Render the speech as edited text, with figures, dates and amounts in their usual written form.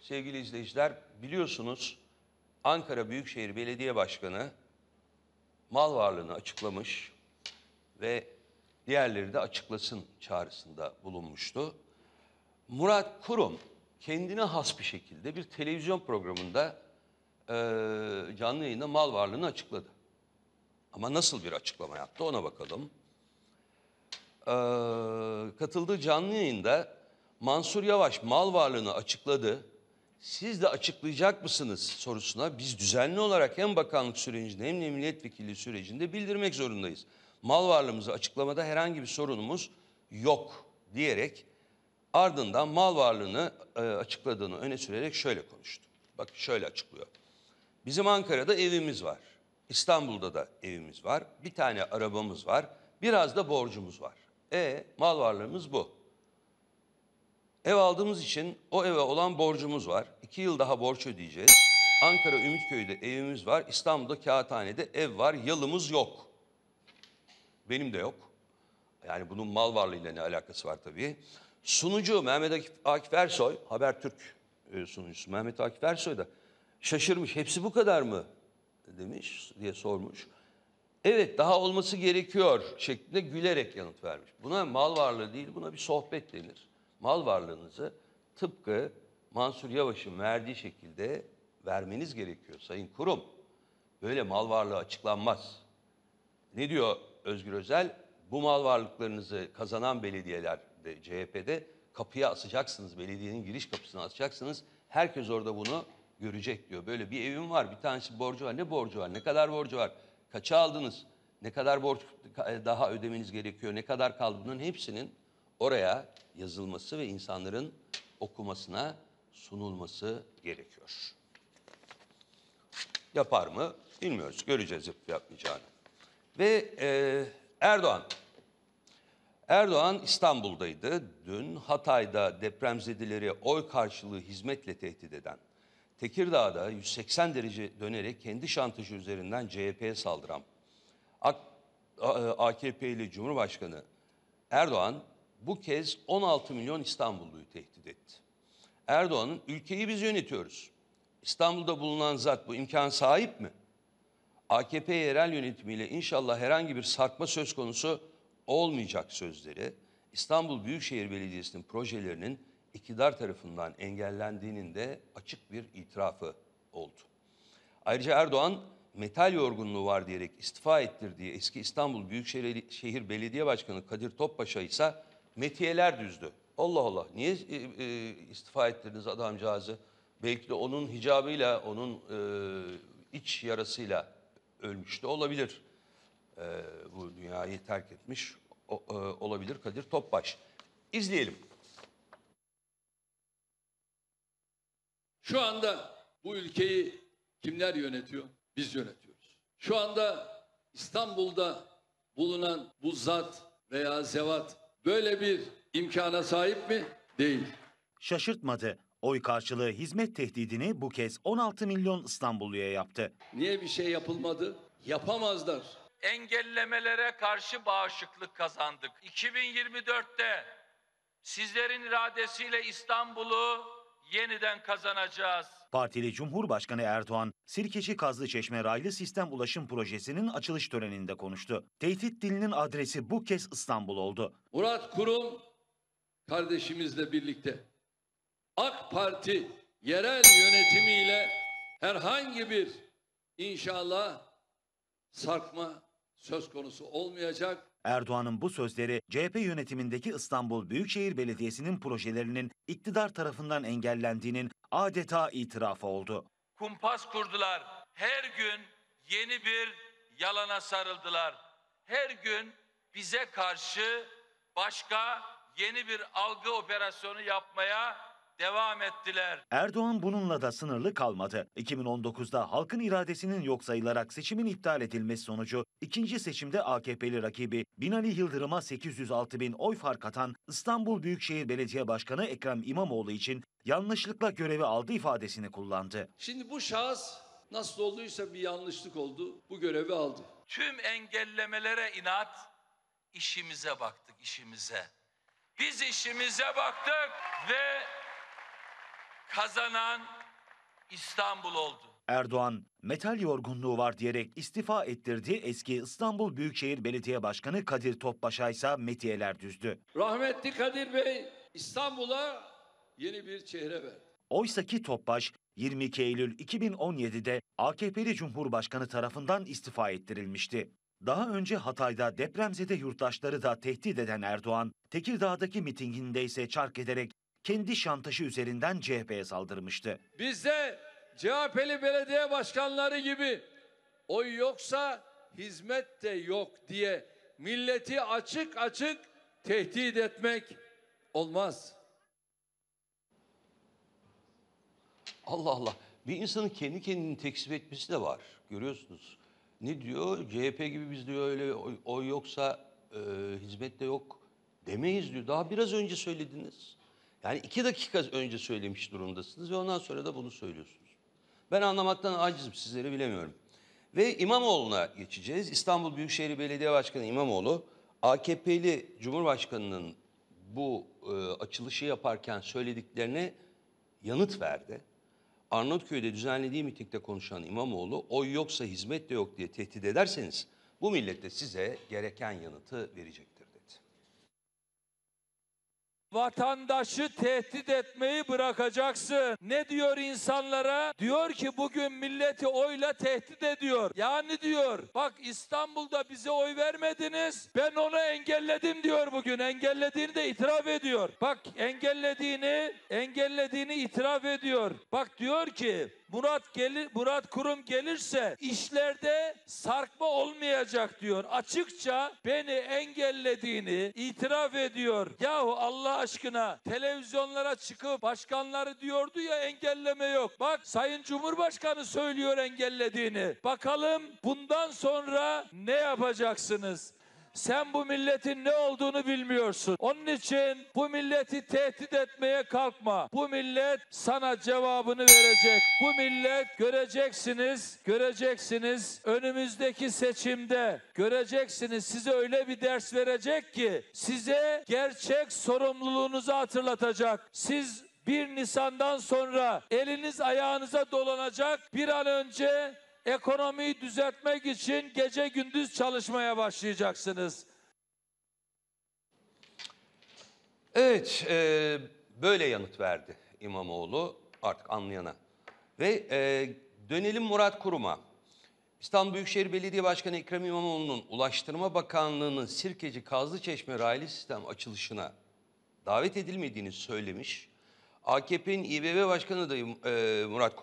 sevgili izleyiciler, biliyorsunuz Ankara Büyükşehir Belediye Başkanı mal varlığını açıklamış ve diğerleri de açıklasın çağrısında bulunmuştu. Murat Kurum kendine has bir şekilde bir televizyon programında canlı yayında mal varlığını açıkladı. Ama nasıl bir açıklama yaptı ona bakalım. Katıldığı canlı yayında Mansur Yavaş mal varlığını açıkladı. Siz de açıklayacak mısınız sorusuna biz düzenli olarak hem bakanlık sürecinde hem de milletvekilliği sürecinde bildirmek zorundayız. Mal varlığımızı açıklamada herhangi bir sorunumuz yok diyerek ardından mal varlığını açıkladığını öne sürerek şöyle konuştu. Bak şöyle açıklıyor. Bizim Ankara'da evimiz var. İstanbul'da da evimiz var. Bir tane arabamız var. Biraz da borcumuz var. Mal varlığımız bu. Ev aldığımız için o eve olan borcumuz var. 2 yıl daha borç ödeyeceğiz. Ankara Ümitköy'de evimiz var. İstanbul'da Kağıthane'de ev var. Yalımız yok. Benim de yok. Yani bunun mal varlığıyla ne alakası var tabii. Sunucu Mehmet Akif Ersoy, Habertürk sunucusu Mehmet Akif Ersoy da şaşırmış. Hepsi bu kadar mı demiş diye sormuş. Evet daha olması gerekiyor şeklinde gülerek yanıt vermiş. Buna mal varlığı değil buna bir sohbet denir. Mal varlığınızı tıpkı Mansur Yavaş'ın verdiği şekilde vermeniz gerekiyor Sayın Kurum. Böyle mal varlığı açıklanmaz. Ne diyor Özgür Özel? Bu mal varlıklarınızı kazanan belediyelerde CHP'de kapıya asacaksınız. Belediyenin giriş kapısına asacaksınız. Herkes orada bunu görecek diyor. Böyle bir evim var, bir tanesi borcu var. Ne borcu var? Ne kadar borcu var? Kaça aldınız? Ne kadar borç daha ödemeniz gerekiyor? Ne kadar kaldı? Bunun hepsinin oraya yazılması ve insanların okumasına sunulması gerekiyor. Yapar mı? Bilmiyoruz. Göreceğiz yapıp yapmayacağını. Ve Erdoğan İstanbul'daydı. Dün Hatay'da depremzedeleri oy karşılığı hizmetle tehdit eden, Tekirdağ'da 180 derece dönerek kendi şantajı üzerinden CHP'ye saldıran AKP'li Cumhurbaşkanı Erdoğan bu kez 16 milyon İstanbulluyu tehdit etti. Erdoğan'ın ülkeyi biz yönetiyoruz. İstanbul'da bulunan zat bu imkan sahip mi? AKP yerel yönetimiyle inşallah herhangi bir sarkma söz konusu olmayacak sözleri İstanbul Büyükşehir Belediyesi'nin projelerinin iktidar tarafından engellendiğinin de açık bir itirafı oldu. Ayrıca Erdoğan metal yorgunluğu var diyerek istifa ettirdiği eski İstanbul Büyükşehir Belediye Başkanı Kadir Topbaş'a ise metiyeler düzdü. Allah Allah niye istifa ettirdiniz adamcağızı? Belki de onun hicabıyla, onun iç yarasıyla ölmüştü olabilir. Bu dünyayı terk etmiş olabilir Kadir Topbaş. İzleyelim. Şu anda bu ülkeyi kimler yönetiyor? Biz yönetiyoruz. Şu anda İstanbul'da bulunan bu zat veya zevat böyle bir imkana sahip mi? Değil. Şaşırtmadı. Oy karşılığı hizmet tehdidini bu kez 16 milyon İstanbulluya yaptı. Niye bir şey yapılmadı? Yapamazlar. Engellemelere karşı bağışıklık kazandık. 2024'te sizlerin iradesiyle İstanbul'u yeniden kazanacağız. Partili Cumhurbaşkanı Erdoğan, Sirkeci Kazlıçeşme Raylı Sistem Ulaşım Projesi'nin açılış töreninde konuştu. Tehdit dilinin adresi bu kez İstanbul oldu. Murat Kurum kardeşimizle birlikte AK Parti yerel yönetimiyle herhangi bir inşallah sarkma söz konusu olmayacak. Erdoğan'ın bu sözleri CHP yönetimindeki İstanbul Büyükşehir Belediyesi'nin projelerinin iktidar tarafından engellendiğinin adeta itirafı oldu. Kumpas kurdular. Her gün yeni bir yalana sarıldılar. Her gün bize karşı başka yeni bir algı operasyonu yapmaya devam ettiler. Erdoğan bununla da sınırlı kalmadı. 2019'da halkın iradesinin yok sayılarak seçimin iptal edilmesi sonucu ikinci seçimde AKP'li rakibi Binali Yıldırım'a 806 bin oy fark atan İstanbul Büyükşehir Belediye Başkanı Ekrem İmamoğlu için yanlışlıkla görevi aldı ifadesini kullandı. Şimdi bu şahıs nasıl olduysa bir yanlışlık oldu, bu görevi aldı. Tüm engellemelere inat, işimize baktık, işimize. Biz işimize baktık ve kazanan İstanbul oldu. Erdoğan, metal yorgunluğu var diyerek istifa ettirdi. Eski İstanbul Büyükşehir Belediye Başkanı Kadir Topbaş'a ise metiyeler düzdü. Rahmetli Kadir Bey İstanbul'a yeni bir çehre verdi. Oysaki Topbaş, 22 Eylül 2017'de AKP'li Cumhurbaşkanı tarafından istifa ettirilmişti. Daha önce Hatay'da depremzede yurttaşları da tehdit eden Erdoğan, Tekirdağ'daki mitinginde ise çark ederek kendi şantajı üzerinden CHP'ye saldırmıştı. Bizde CHP'li belediye başkanları gibi oy yoksa hizmet de yok diye milleti açık açık tehdit etmek olmaz. Allah Allah. Bir insanın kendi kendini tekzip etmesi de var. Görüyorsunuz. Ne diyor? CHP gibi biz diyor öyle oy yoksa hizmet de yok demeyiz diyor. Daha biraz önce söylediniz. Yani 2 dakika önce söylemiş durumdasınız ve ondan sonra da bunu söylüyorsunuz. Ben anlamaktan acizim, sizleri bilemiyorum. Ve İmamoğlu'na geçeceğiz. İstanbul Büyükşehir Belediye Başkanı İmamoğlu, AKP'li Cumhurbaşkanı'nın bu açılışı yaparken söylediklerine yanıt verdi. Arnavutköy'de düzenlediği mitingde konuşan İmamoğlu, oy yoksa hizmet de yok diye tehdit ederseniz bu millet de size gereken yanıtı verecektir dedi. Vatandaşı tehdit etmeyi bırakacaksın. Ne diyor insanlara? Diyor ki bugün milleti oyla tehdit ediyor. Yani diyor bak İstanbul'da bize oy vermediniz. Ben onu engelledim diyor bugün. Engellediğini de itiraf ediyor. Bak engellediğini itiraf ediyor. Bak diyor ki Murat Kurum gelirse işlerde sarkma olmayacak diyor. Açıkça beni engellediğini itiraf ediyor. Yahu Allah aşkına televizyonlara çıkıp başkanları diyordu ya engelleme yok. Bak Sayın Cumhurbaşkanı söylüyor engellediğini. Bakalım bundan sonra ne yapacaksınız? Sen bu milletin ne olduğunu bilmiyorsun. Onun için bu milleti tehdit etmeye kalkma. Bu millet sana cevabını verecek. Bu millet göreceksiniz önümüzdeki seçimde göreceksiniz size öyle bir ders verecek ki size gerçek sorumluluğunuzu hatırlatacak. Siz 1 Nisan'dan sonra eliniz ayağınıza dolanacak. Bir an önce ekonomiyi düzeltmek için gece gündüz çalışmaya başlayacaksınız. Evet, böyle yanıt verdi İmamoğlu artık anlayana. Ve dönelim Murat Kurum'a. İstanbul Büyükşehir Belediye Başkanı Ekrem İmamoğlu'nun Ulaştırma Bakanlığı'nın Sirkeci Kazlıçeşme raylı sistem açılışına davet edilmediğini söylemiş. AKP'nin İBB Başkanı da Murat